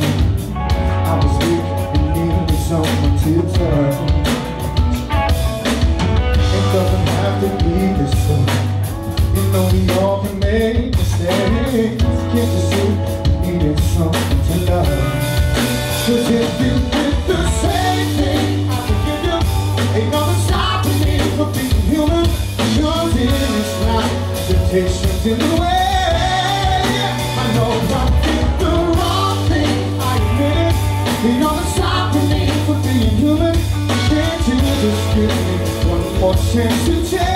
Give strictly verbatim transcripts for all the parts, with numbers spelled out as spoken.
I was weak and needed someone to touch. It doesn't have to be this way. You know we all can make mistakes. Can't you see you needed something to love? 'Cause if you did the same thing I would give you, ain't nothing stopping me from being human. 'Cause in this life, temptation's in the way. I know I did the wrong thing, I admit it. Ain't nothing stopping me from being human. Can't you just give me one more chance to change?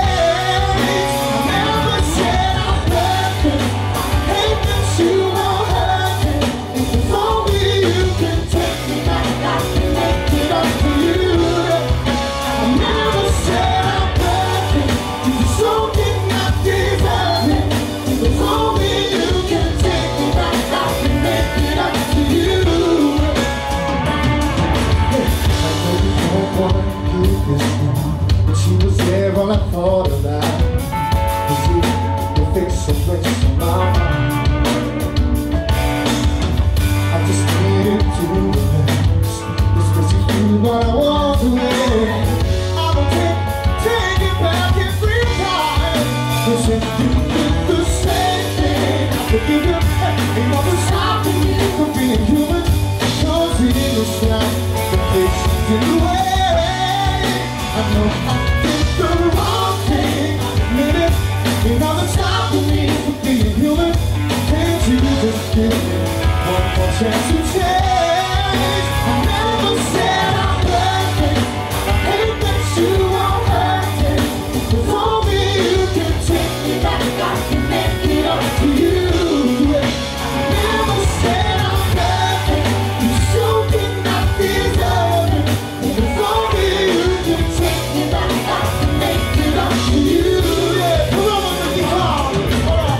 But she was there all I thought about. Was you the fix or place in my mind? I just needed to relax. It's 'cause you do what I want to do. I will take, take it back every time. 'Cause if you did the same thing I forgive you. Ain't nothing stopping me from being human. 'Cause in this life, the patience in the way. I know I did the wrong thing, I admit it. Ain't nothing stopping me from being human. Can't you just give me one more chance to change? I never said I'm perfect. I hate that you won't hurt it. If only you can take me back, I can make it up to you. I never said I'm perfect. You sure did not deserve it. If only you can take me back, I can make it up to you. Yeah, come on with the guitar. All right.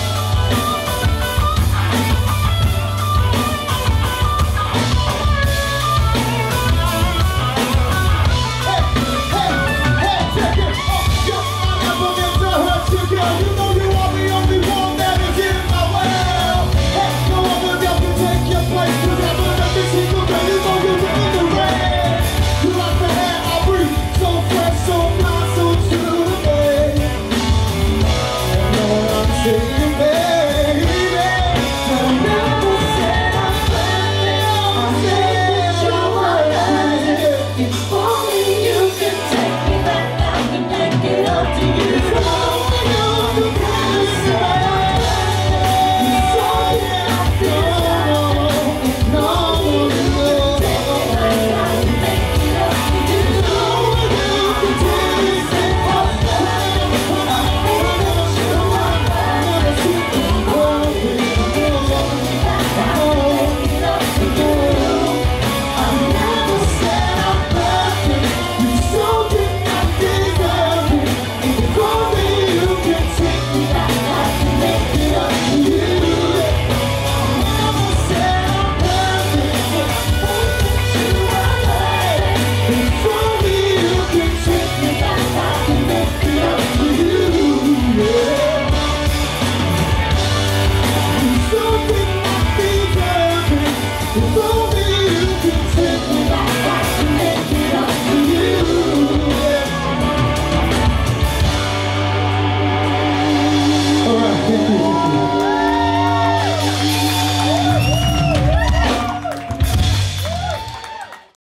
Hey, hey, hey, check it. Oh, yo, I never meant to hurt you, girl. You know you are the only one that is in my world. Hey, no other girl can take your place. 'Cause I know that this is the way you know you're in the rain. You like the air I breathe, so fresh, so fly, so true to me. You know what I'm saying, baby. But I never said I'm perfect. I said you're perfect. If only you can take me back, I can make it up to you. If only you can say you saw it, I feel it. No, no, take me back, I can make it up to you. If only you can take me back, I never should have never seen the world with I make it up to you. I never said I'm perfect. You so did not deserve it. If only you can take me back, I can make it up to you. I never said I'm perfect. You are perfect. If only you can take me back, I can make it up to you. Yeah. You so did not deserve it. If only you can take me